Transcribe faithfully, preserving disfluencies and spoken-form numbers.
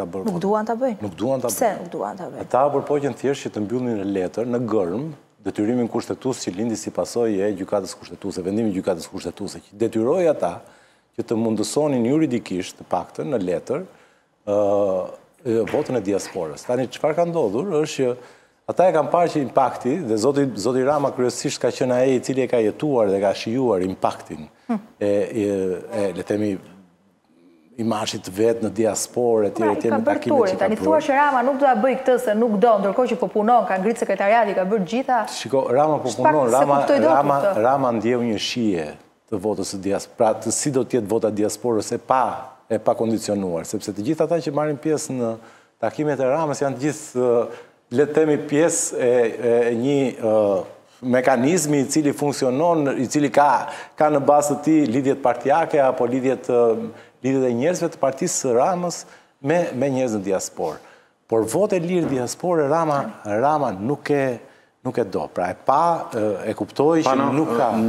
ta bërë. Nuk duan ta bëjnë? Nuk duan ta bëjnë. Pse nuk duan ta bëjnë? Ata përpoqen thjesht që të mbyllin në letër, në gërm, detyrimin kushtetues që lindi si pasojë e gjykatës kushtetuese, vendimin e gjykatës kushtetuese, që detyroi ata që të mundësonin juridikisht të paktën në letër votën e diasporës. Tani çfarë ka ndodhur është që ata e kanë parë që impakti, dhe zoti, zoti Rama kryesisht ka qenë ai i cili e ka jetuar dhe ka shijuar impaktin e, e, e le të themi imazhit vet në diasporë etj etj në takimet që ka tani thua që Rama nuk do ta bëj këtë se nuk do, ndërkohë që po punon, ka ngritë sekretariati, ka bërë gjitha. Shiko, Rama po punon, Rama Rama Rama ndjeu një shije të votës së diasporës, pra të si do të jetë vota diasporës e pa e pa kondicionuar, sepse të gjithë ata që marrin pjesë në takimet e Ramës janë të gjithë le të themi pjesë e, e një uh, mekanizmi i cili funksionon, i cili ka, ka në bazë të tij lidhjet partijake apo lidhjet, uh, lidhjet e njerëzve të partisë së Ramës me, me njerëz në diasporë. Por votë e lirë diasporë, Rama, Rama nuk e, nuk e do. Pra e pa, e kuptoj që nuk ka.